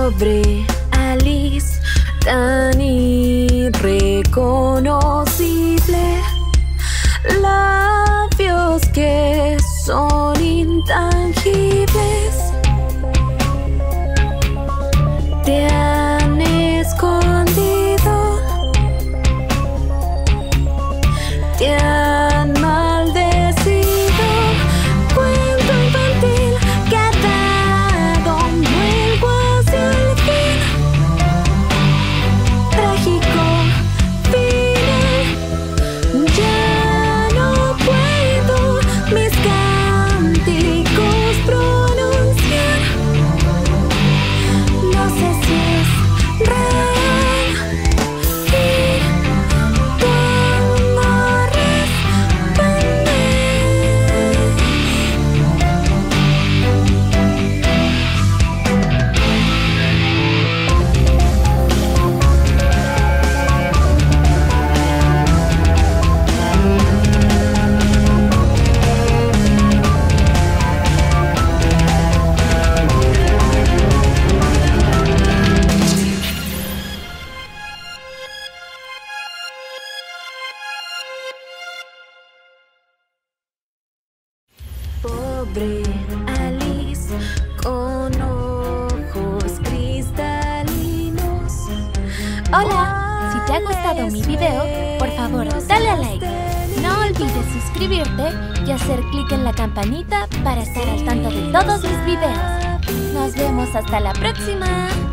Pobre Alice, tan irreconocible, labios que son intangibles, te han escondido, te han maldecido. Cuento infantil que ha dado un vuelco hacia el fin, trágico final. Ya no puedo mis cánticos pronunciar, no sé si es real y cómo responder. Pobre Alice, con ojos cristalinos. Hola, si te ha gustado mi video, por favor dale a like. No olvides suscribirte y hacer clic en la campanita para estar al tanto de todos mis videos. Nos vemos hasta la próxima.